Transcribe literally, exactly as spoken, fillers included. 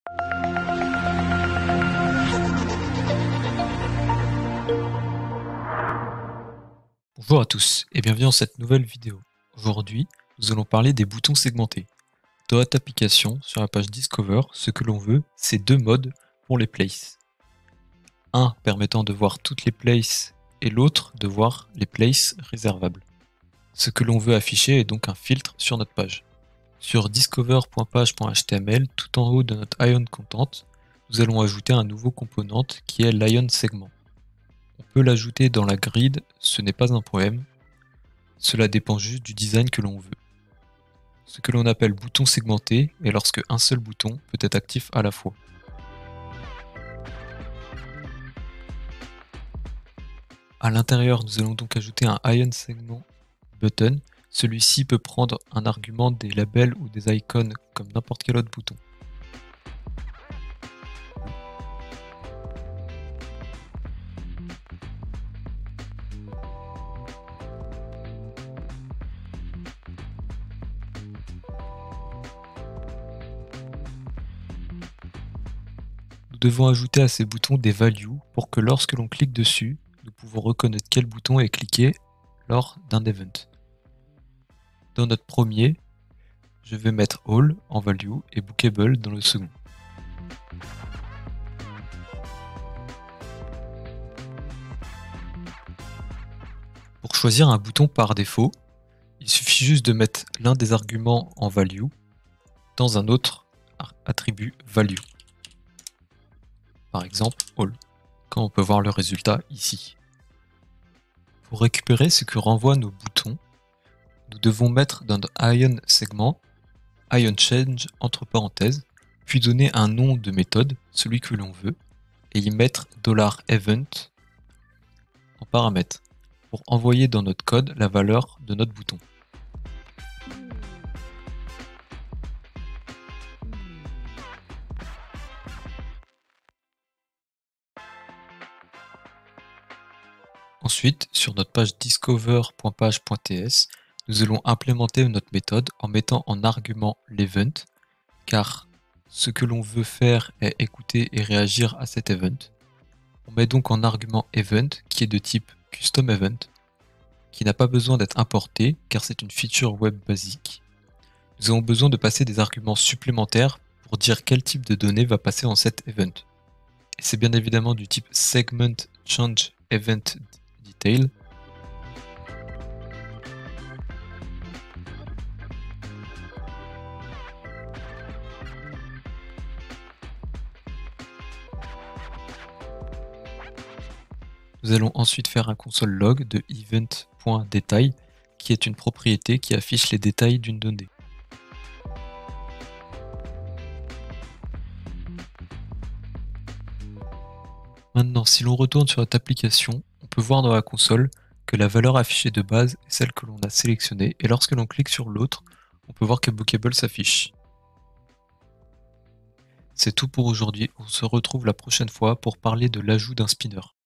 Bonjour à tous et bienvenue dans cette nouvelle vidéo. Aujourd'hui, nous allons parler des boutons segmentés. Dans notre application, sur la page Discover, ce que l'on veut, c'est deux modes pour les places. Un permettant de voir toutes les places et l'autre de voir les places réservables. Ce que l'on veut afficher est donc un filtre sur notre page. Sur discover.page.html, tout en haut de notre Ion Content, nous allons ajouter un nouveau component qui est l'Ion Segment. On peut l'ajouter dans la grid, ce n'est pas un problème. Cela dépend juste du design que l'on veut. Ce que l'on appelle bouton segmenté est lorsque un seul bouton peut être actif à la fois. À l'intérieur, nous allons donc ajouter un Ion Segment Button. Celui-ci peut prendre un argument des labels ou des icônes comme n'importe quel autre bouton. Nous devons ajouter à ces boutons des values pour que lorsque l'on clique dessus, nous pouvons reconnaître quel bouton est cliqué lors d'un event. Dans notre premier, je vais mettre All en value et Bookable dans le second. Pour choisir un bouton par défaut, il suffit juste de mettre l'un des arguments en value dans un autre attribut value. Par exemple All, comme on peut voir le résultat ici. Pour récupérer ce que renvoient nos boutons, nous devons mettre dans notre Ion Segment Ion Change entre parenthèses, puis donner un nom de méthode, celui que l'on veut, et y mettre $event en paramètre, pour envoyer dans notre code la valeur de notre bouton. Ensuite, sur notre page discover.page.ts, nous allons implémenter notre méthode en mettant en argument l'event, car ce que l'on veut faire est écouter et réagir à cet event. On met donc en argument event, qui est de type custom event, qui n'a pas besoin d'être importé, car c'est une feature web basique. Nous avons besoin de passer des arguments supplémentaires pour dire quel type de données va passer en cet event. Et c'est bien évidemment du type segment change event detail. Nous allons ensuite faire un console log de event.detail qui est une propriété qui affiche les détails d'une donnée. Maintenant, si l'on retourne sur notre application, on peut voir dans la console que la valeur affichée de base est celle que l'on a sélectionnée, et lorsque l'on clique sur l'autre, on peut voir que Bookable s'affiche. C'est tout pour aujourd'hui, on se retrouve la prochaine fois pour parler de l'ajout d'un spinner.